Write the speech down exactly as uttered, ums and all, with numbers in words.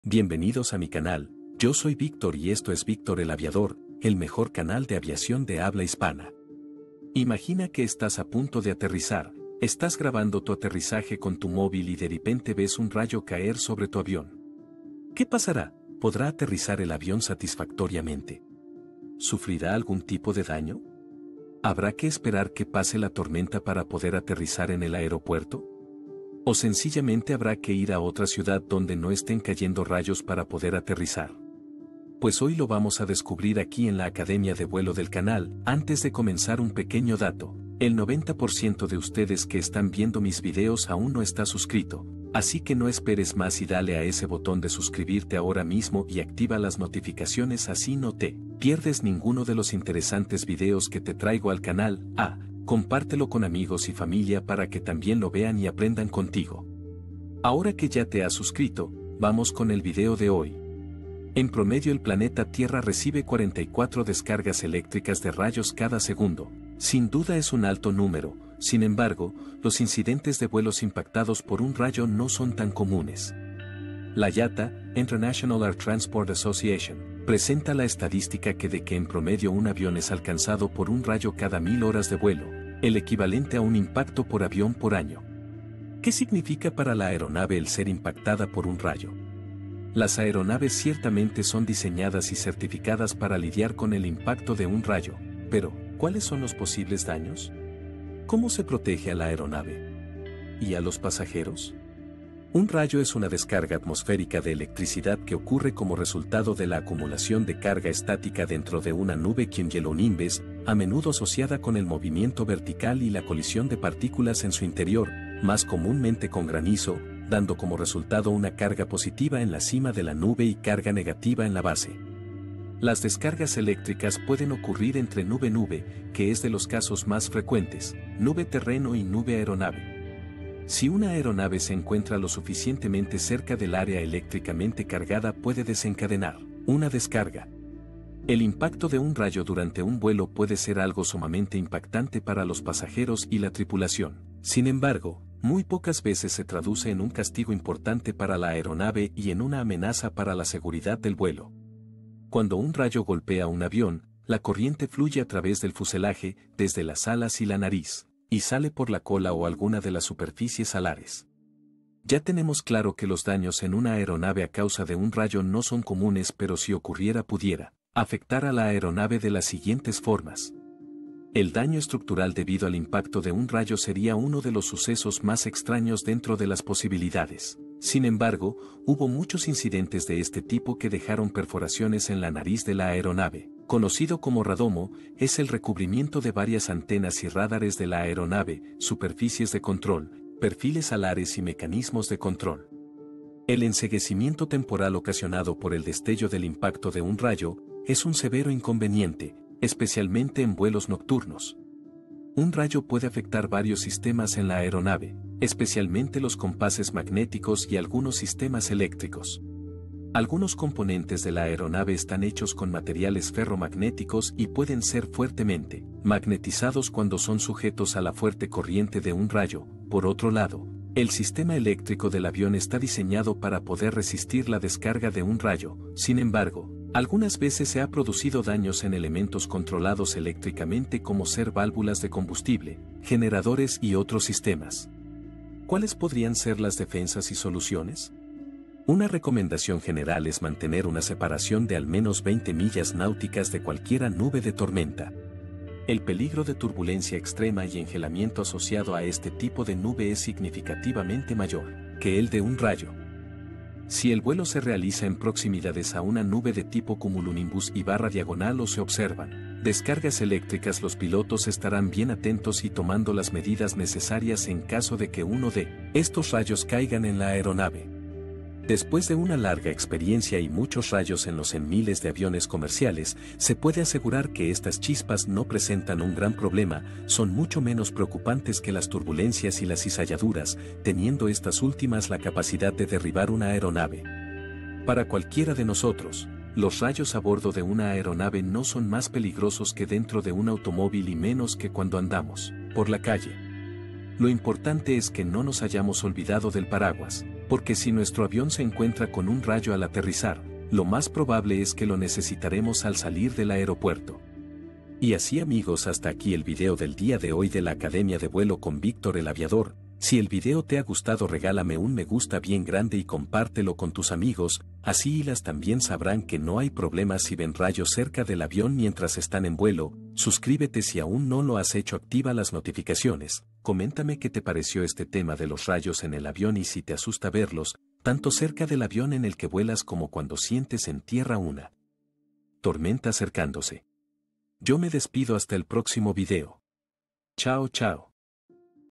Bienvenidos a mi canal, yo soy Víctor y esto es Víctor el Aviador, el mejor canal de aviación de habla hispana. Imagina que estás a punto de aterrizar, estás grabando tu aterrizaje con tu móvil y de repente ves un rayo caer sobre tu avión. ¿Qué pasará? ¿Podrá aterrizar el avión satisfactoriamente? ¿Sufrirá algún tipo de daño? ¿Habrá que esperar que pase la tormenta para poder aterrizar en el aeropuerto? ¿O sencillamente habrá que ir a otra ciudad donde no estén cayendo rayos para poder aterrizar? Pues hoy lo vamos a descubrir aquí en la Academia de Vuelo del canal. Antes de comenzar, un pequeño dato: el noventa por ciento de ustedes que están viendo mis videos aún no está suscrito, así que no esperes más y dale a ese botón de suscribirte ahora mismo y activa las notificaciones, así no te pierdes ninguno de los interesantes videos que te traigo al canal. Ah, compártelo con amigos y familia para que también lo vean y aprendan contigo. Ahora que ya te has suscrito, vamos con el video de hoy. En promedio, el planeta Tierra recibe cuarenta y cuatro descargas eléctricas de rayos cada segundo. Sin duda es un alto número. Sin embargo, los incidentes de vuelos impactados por un rayo no son tan comunes. La I A T A, International Air Transport Association, presenta la estadística que de que en promedio un avión es alcanzado por un rayo cada mil horas de vuelo, el equivalente a un impacto por avión por año. ¿Qué significa para la aeronave el ser impactada por un rayo? Las aeronaves ciertamente son diseñadas y certificadas para lidiar con el impacto de un rayo, pero ¿cuáles son los posibles daños? ¿Cómo se protege a la aeronave? ¿Y a los pasajeros? Un rayo es una descarga atmosférica de electricidad que ocurre como resultado de la acumulación de carga estática dentro de una nube cumulonimbus, a menudo asociada con el movimiento vertical y la colisión de partículas en su interior, más comúnmente con granizo, dando como resultado una carga positiva en la cima de la nube y carga negativa en la base. Las descargas eléctricas pueden ocurrir entre nube-nube, que es de los casos más frecuentes, nube-terreno y nube-aeronave. Si una aeronave se encuentra lo suficientemente cerca del área eléctricamente cargada, puede desencadenar una descarga. El impacto de un rayo durante un vuelo puede ser algo sumamente impactante para los pasajeros y la tripulación. Sin embargo, muy pocas veces se traduce en un castigo importante para la aeronave y en una amenaza para la seguridad del vuelo. Cuando un rayo golpea un avión, la corriente fluye a través del fuselaje, desde las alas y la nariz, y sale por la cola o alguna de las superficies alares. Ya tenemos claro que los daños en una aeronave a causa de un rayo no son comunes, pero si ocurriera pudiera afectar a la aeronave de las siguientes formas. El daño estructural debido al impacto de un rayo sería uno de los sucesos más extraños dentro de las posibilidades. Sin embargo, hubo muchos incidentes de este tipo que dejaron perforaciones en la nariz de la aeronave. Conocido como radomo, es el recubrimiento de varias antenas y radares de la aeronave, superficies de control, perfiles alares y mecanismos de control. El enceguecimiento temporal ocasionado por el destello del impacto de un rayo es un severo inconveniente, especialmente en vuelos nocturnos. Un rayo puede afectar varios sistemas en la aeronave, especialmente los compases magnéticos y algunos sistemas eléctricos. Algunos componentes de la aeronave están hechos con materiales ferromagnéticos y pueden ser fuertemente magnetizados cuando son sujetos a la fuerte corriente de un rayo. Por otro lado, el sistema eléctrico del avión está diseñado para poder resistir la descarga de un rayo. Sin embargo, algunas veces se ha producido daños en elementos controlados eléctricamente, como ser válvulas de combustible, generadores y otros sistemas. ¿Cuáles podrían ser las defensas y soluciones? Una recomendación general es mantener una separación de al menos veinte millas náuticas de cualquier nube de tormenta. El peligro de turbulencia extrema y engelamiento asociado a este tipo de nube es significativamente mayor que el de un rayo. Si el vuelo se realiza en proximidades a una nube de tipo cumulonimbus y barra diagonal o se observan descargas eléctricas, los pilotos estarán bien atentos y tomando las medidas necesarias en caso de que uno de estos rayos caigan en la aeronave. Después de una larga experiencia y muchos rayos en los en miles de aviones comerciales, se puede asegurar que estas chispas no presentan un gran problema, son mucho menos preocupantes que las turbulencias y las cizalladuras, teniendo estas últimas la capacidad de derribar una aeronave. Para cualquiera de nosotros, los rayos a bordo de una aeronave no son más peligrosos que dentro de un automóvil y menos que cuando andamos por la calle. Lo importante es que no nos hayamos olvidado del paraguas, Porque si nuestro avión se encuentra con un rayo al aterrizar, lo más probable es que lo necesitaremos al salir del aeropuerto. Y así amigos, hasta aquí el video del día de hoy de la Academia de Vuelo con Víctor el Aviador. Si el video te ha gustado, regálame un me gusta bien grande y compártelo con tus amigos, así ellas también sabrán que no hay problema si ven rayos cerca del avión mientras están en vuelo. Suscríbete si aún no lo has hecho, activa las notificaciones, coméntame qué te pareció este tema de los rayos en el avión y si te asusta verlos, tanto cerca del avión en el que vuelas como cuando sientes en tierra una tormenta acercándose. Yo me despido hasta el próximo video. Chao chao.